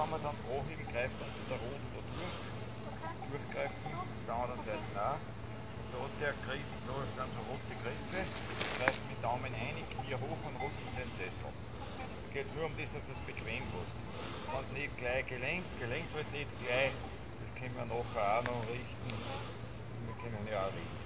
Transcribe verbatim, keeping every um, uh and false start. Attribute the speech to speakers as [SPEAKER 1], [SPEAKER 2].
[SPEAKER 1] kann man dann Proheben greifen und der Roden da durch, durchgreifen, auf der anderen Seite auch. Und da hat der Griff, da sind so rote Griffe, greift mit Daumen ein, Knie hoch und rutscht in den Sessel. Es geht nur um das, dass es bequem wird. Wenn es nicht gleich gelenkt, gelenkt wird nicht gleich, das können wir nachher auch noch richten. Wir können ja auch richten.